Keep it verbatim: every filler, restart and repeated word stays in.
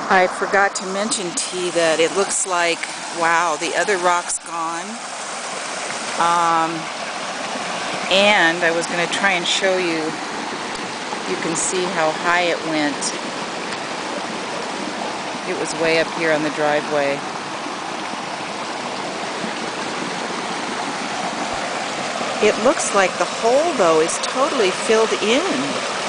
I forgot to mention to you that it looks like, wow, the other rock's gone. Um, and I was going to try and show you, you can see how high it went. It was way up here on the driveway. It looks like the hole, though, is totally filled in.